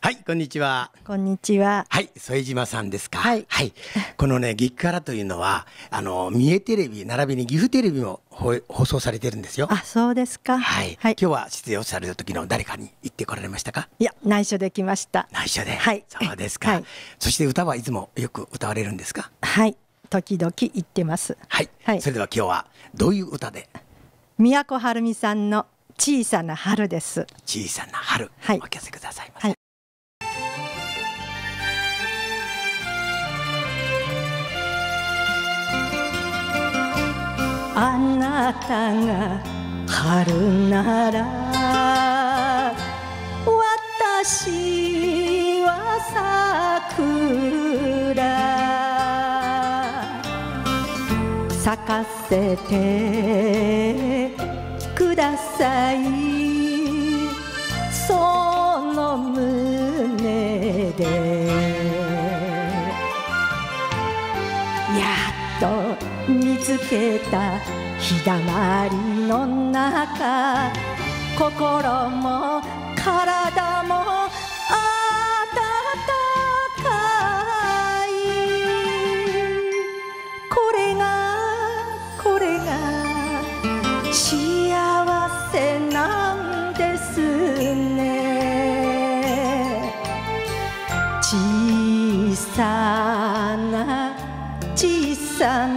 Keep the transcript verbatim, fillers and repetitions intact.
はい、こんにちは。 こんにちは。 はい、副島さんですか。 はいはい、このね、激辛というのは、あの三重テレビ並びに岐阜テレビも放放送されてるんですよ。 あ、そうですか。 はい、 はい、 今日は出演される時の誰かに行ってこられましたか。 いや、内緒できました。 内緒で。 はい、 そうですか。 はい、 そして歌はいつもよく歌われるんですか。 はい、時々言ってます。 はい、 はい、 それでは今日はどういう歌で。 宮古はるみさんの小さな春です。 小さな春、 はい、 お聞かせくださいませ。 はい、あなたが春なら私は桜咲かせてください。その胸でやっと見つけた日だまりの中、心も体も温かい。これがこれが幸せなんですね。小さな小さな